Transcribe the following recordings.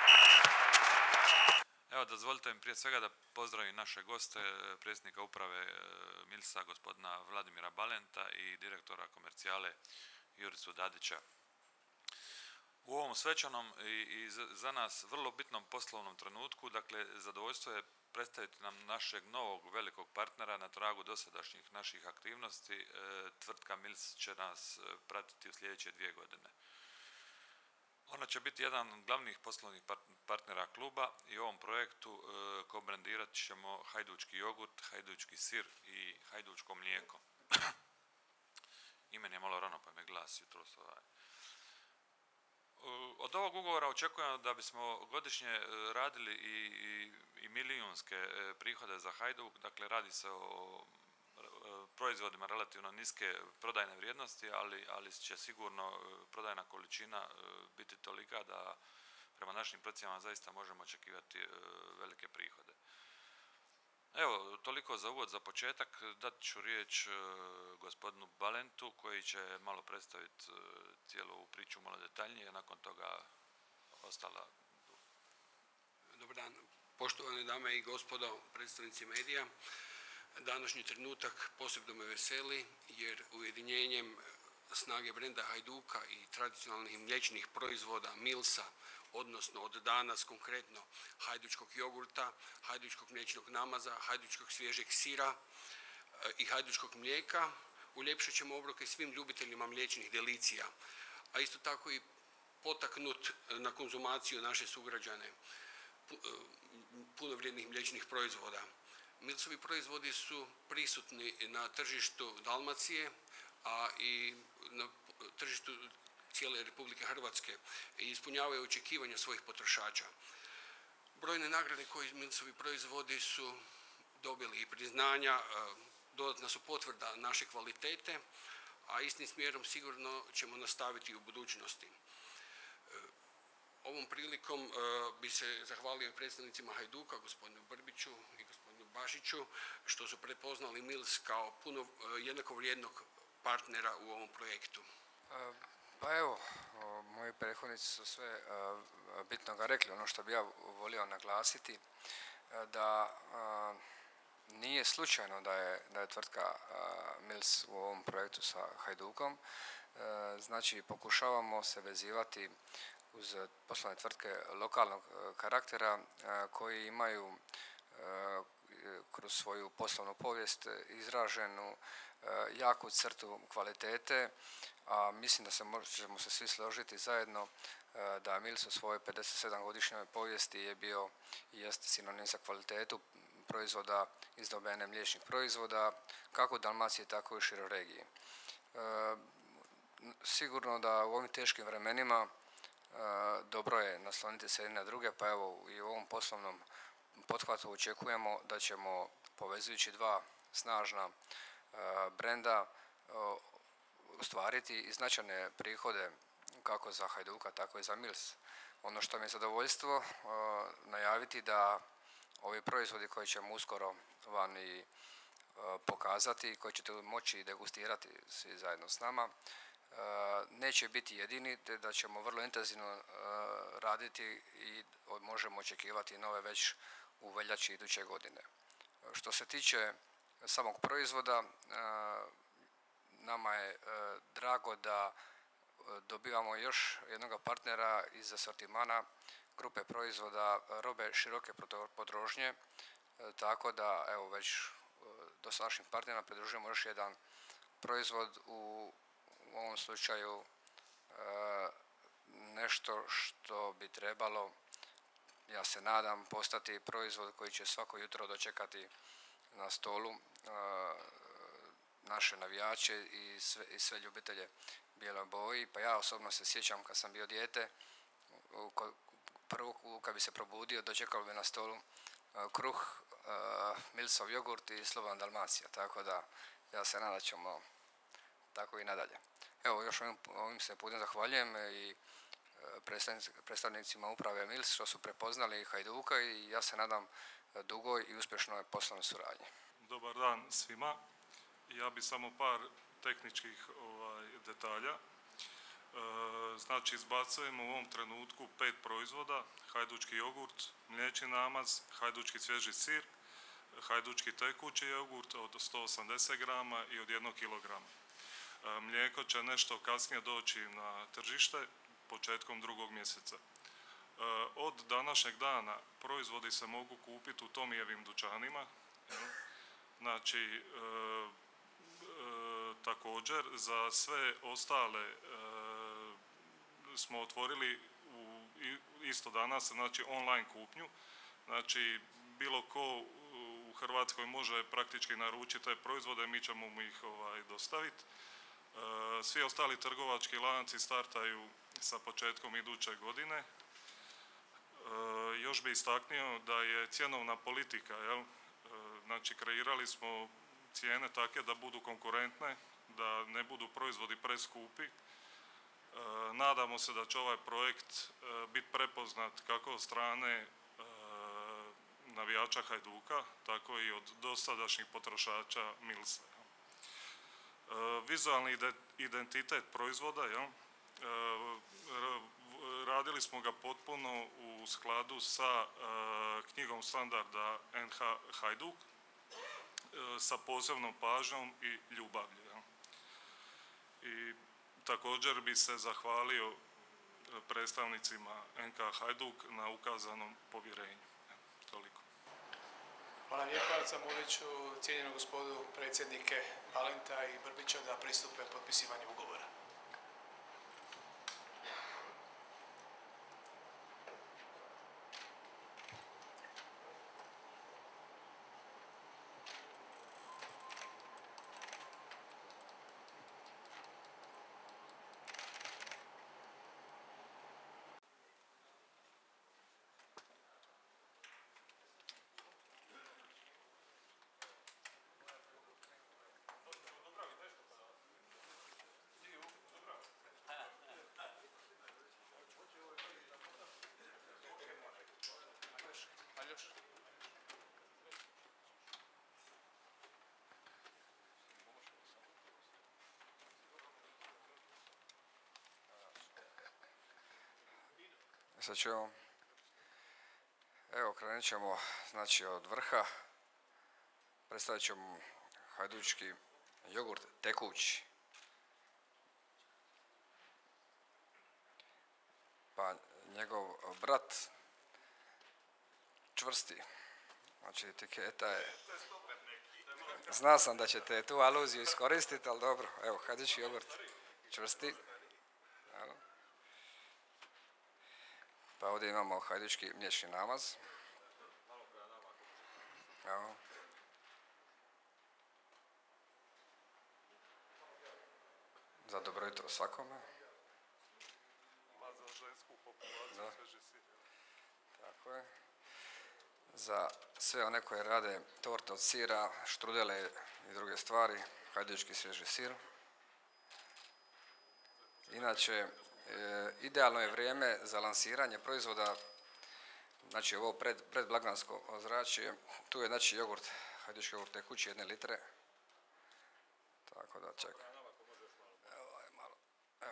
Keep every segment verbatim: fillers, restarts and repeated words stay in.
Evo, dozvolite mi prije svega da pozdravim naše goste, predsjednika uprave Milsa, gospodina Vladimira Balenta i direktora komercijale Juricu Dadića. U ovom svečanom i za nas vrlo bitnom poslovnom trenutku, dakle, zadovoljstvo je predstaviti nam našeg novog velikog partnera na tragu dosadašnjih naših aktivnosti. Tvrtka Mils će nas pratiti u sljedeće dvije godine. Ona će biti jedan od glavnih poslovnih partnera kluba i u ovom projektu kobrendirat ćemo hajdučki jogurt, hajdučki sir i hajdučko mlijeko. Imen je malo rano pa me glas jutros ovaj. Od ovog ugovora očekujemo da bismo godišnje radili i, i, i milijunske prihode za Hajduk, dakle radi se o proizvodima relativno niske prodajne vrijednosti, ali, ali će sigurno prodajna količina biti tolika da prema našim procjenama zaista možemo očekivati velike prihode. Evo, toliko za uvod, za početak. Dat ću riječ gospodinu Balentu koji će malo predstaviti cijelu ovu priču malo detaljnije, nakon toga ostala. Dobar dan, poštovane dame i gospodo, predstavnici medija. Današnji trenutak posebno me veseli jer ujedinjenjem snage brenda Hajduka i tradicionalnih mliječnih proizvoda Milsa, odnosno od danas konkretno hajdučkog jogurta, hajdučkog mliječnog namaza, hajdučkog svježeg sira i hajdučkog mlijeka, uljepšat ćemo obroke svim ljubiteljima mliječnih delicija, a isto tako i potaknut na konzumaciju naše sugrađane punovrijednih mliječnih proizvoda. Milsovi proizvodi su prisutni na tržištu Dalmacije, a i na tržištu cijele Republike Hrvatske i ispunjavaju očekivanja svojih potrošača. Brojne nagrade koje Milsovi proizvodi su dobili i priznanja, dodatna su potvrda naše kvalitete, a istim smjerom sigurno ćemo nastaviti u budućnosti. Ovom prilikom uh, bi se zahvalio predstavnicima Hajduka, gospodinu Brbiću i gospodinu Bašiću, što su prepoznali Mils kao puno uh, jednako vrijednog partnera u ovom projektu. Uh, pa evo, o, moji prethodnici su sve uh, bitno ga rekli. Ono što bi ja volio naglasiti, uh, da uh, nije slučajno da je, da je tvrtka uh, Mils u ovom projektu sa Hajdukom. Uh, znači, pokušavamo se vezivati uz poslovne tvrtke lokalnog karaktera koji imaju kroz svoju poslovnu povijest izraženu jaku crtu kvalitete, a mislim da se možemo se svi složiti zajedno da Mils u svojoj pedeset sedam godišnjoj povijesti je bio i jest sinonim za kvalitetu proizvoda iz domene mliječnih proizvoda, kako u Dalmaciji, tako i u široj regiji. Sigurno da u ovim teškim vremenima dobro je nasloniti se jedne na druge, pa evo i u ovom poslovnom pothvatu očekujemo da ćemo povezujući dva snažna brenda ostvariti i značajne prihode kako za Hajduka, tako i za Mils. Ono što mi je zadovoljstvo najaviti da ovi proizvodi koji ćemo uskoro van i pokazati, koji ćete moći degustirati svi zajedno s nama, neće biti jedini, te da ćemo vrlo intenzivno raditi i možemo očekivati nove već u veljači iduće godine. Što se tiče samog proizvoda, nama je drago da dobivamo još jednog partnera iz asortimana grupe proizvoda robe široke potrošnje, tako da evo već dosadašnjim partnerima pridružujemo još jedan proizvod, u u ovom slučaju nešto što bi trebalo, ja se nadam, postati proizvod koji će svako jutro dočekati na stolu naše navijače i sve, i sve ljubitelje bijeloj boji. Pa ja osobno se sjećam kad sam bio dijete, prvo kad bi se probudio dočekalo bi na stolu kruh, Milsov jogurt i Slobodan Dalmacija, tako da ja se nadam da ćemo tako i nadalje. Evo, još ovim, ovim se putem zahvaljujem i predstavnicima uprave Mils što su prepoznali Hajduka i ja se nadam dugoj i uspješnoj poslovnoj suradnji. Dobar dan svima. Ja bi samo par tehničkih ovaj, detalja. E, Znači, izbacujemo u ovom trenutku pet proizvoda: hajdučki jogurt, mliječni namaz, hajdučki svježi sir, hajdučki tekući jogurt od sto osamdeset grama i od jednog kilograma. Mlijeko će nešto kasnije doći na tržište početkom drugog mjeseca. Od današnjeg dana proizvodi se mogu kupiti u Tomijevim dućanima. Znači, e, e, također za sve ostale e, smo otvorili u, isto danas, znači online kupnju. Znači, bilo ko u Hrvatskoj može praktički naručiti te proizvode, mi ćemo mu ih ovaj, dostaviti. E, svi ostali trgovački lanci startaju sa početkom iduće godine. E, još bi istaknuo da je cjenovna politika, jel? E, znači, kreirali smo cijene takve da budu konkurentne, da ne budu proizvodi preskupi. E, nadamo se da će ovaj projekt e, biti prepoznat kako od strane e, navijača Hajduka, tako i od dosadašnjih potrošača Milsa. E, vizualni identitet proizvoda, jel? E, radili smo ga potpuno u skladu sa e, knjigom standarda en ha Hajduk, e, sa posebnom pažnjom i ljubavlju. Jel? I također bi se zahvalio predstavnicima en ka Hajduk na ukazanom povjerenju. Evo, toliko. Hvala lijepa. Zamolit ću cijenjenu gospodu predsjednike Balenta i Brbića da pristupe potpisivanju ugovora. Sad ćemo, evo krenut ćemo znači od vrha, predstavit ćemo hajdučki jogurt tekući. Pa njegov brat čvrsti, znači etiketa je, zna sam da ćete tu aluziju iskoristiti, ali dobro, evo hajdučki jogurt čvrsti. Pa ovdje imamo hajdučki mliječni namaz. Evo. Za dobro jutro svakome. Za žensku populaciju svježi sir. Tako je. Za sve one koje rade torte od sira, štrudele i druge stvari, hajdučki svježi sir. Inače, E, idealno je vrijeme za lansiranje proizvoda, znači ovo pred, predblagdansko ozračje. Tu je znači jogurt, hajdučki jogurt tekući, jedne litre. Tako da čekaj. Evo, malo. Evo.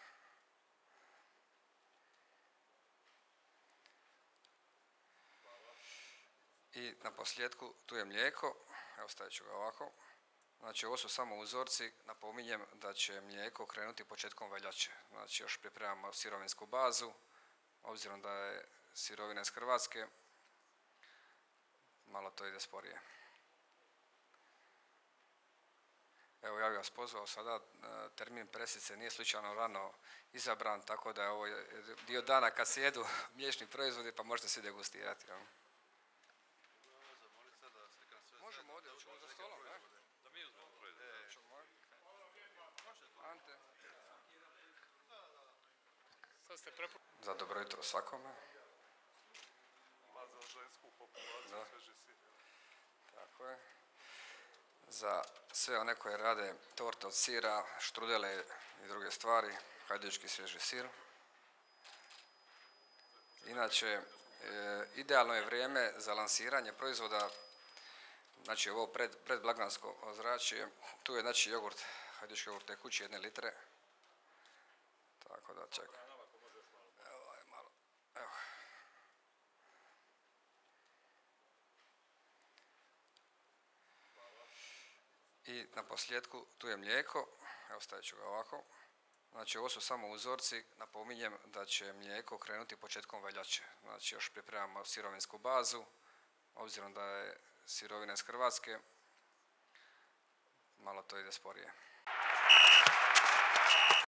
I na posljedku tu je mlijeko, evo stavit ću ga ovako. Znači, ovo su samo uzorci, napominjem da će mlijeko krenuti početkom veljače. Znači, još pripremamo sirovinsku bazu, obzirom da je sirovina iz Hrvatske, malo to ide sporije. Evo, ja bih vas pozvao sada, termin presice nije slučajno rano izabran, tako da je ovo dio dana kad se jedu mliječni proizvodi, pa možete svi degustirati. Ja. Možemo ovdje, ćemo za stolom, ne? Ante. Za dobro jutro svakome. Za žensku populaciju svježi sir. Tako je. Za sve one koje rade torte od sira, štrudele i druge stvari, hajdučki svježi sir. Inače, e, idealno je vrijeme za lansiranje proizvoda, znači ovo pred, predblagdansko ozračje. Tu je znači jogurt, hajdučki jogurt tekući, jedne litre. Tako čekaj. Evo, aj malo. Evo. I na posljedku tu je mlijeko, evo stavit ću ga ovako. Znači ovo su samo uzorci, napominjem da će mlijeko krenuti početkom veljače. Znači još pripremamo sirovinsku bazu, obzirom da je sirovina iz Hrvatske, malo to ide sporije.